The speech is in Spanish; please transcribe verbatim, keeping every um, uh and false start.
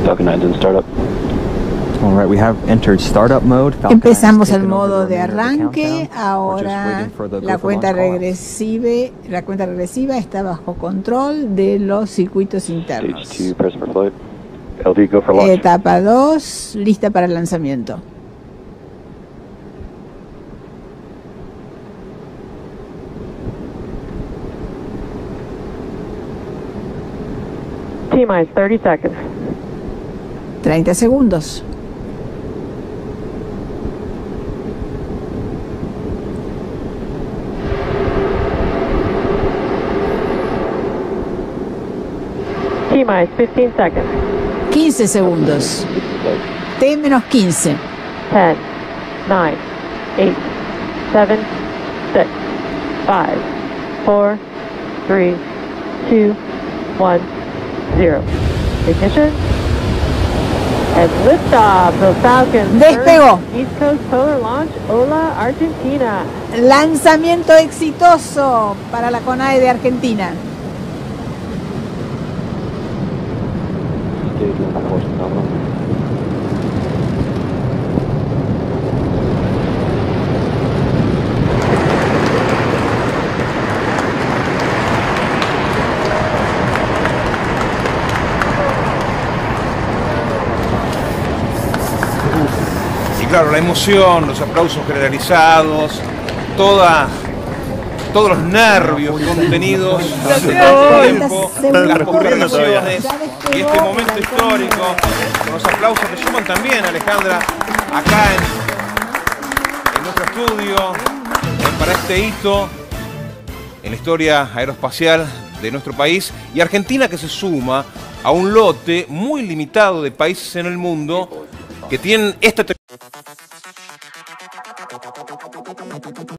Falcon nine's in startup. All right, we have entered startup mode. Falcon Empezamos el modo de arranque. Ahora la cuenta regresiva, la cuenta regresiva está bajo control de los circuitos internos. Stage two, press for flight. L D, go for launch. Etapa dos, lista para el lanzamiento. T-minus thirty seconds. treinta segundos. T-minus fifteen seconds. quince segundos. T menos quince. ten, nine, eight, seven, six, five, four, three, two, one, zero. Ignition. And liftoff. The Falcon. Despegó. East Coast Polar Launch, Ola, Argentina. Lanzamiento exitoso para la CONAE de Argentina. Stage one, course nominal. Y claro, la emoción, los aplausos generalizados, toda, todos los nervios contenidos durante todo el tiempo, las conversaciones y este momento histórico, con los aplausos que suman también, Alejandra, acá en, en nuestro estudio, eh, para este hito en la historia aeroespacial de nuestro país, y Argentina que se suma a un lote muy limitado de países en el mundo que tienen esta tecnología.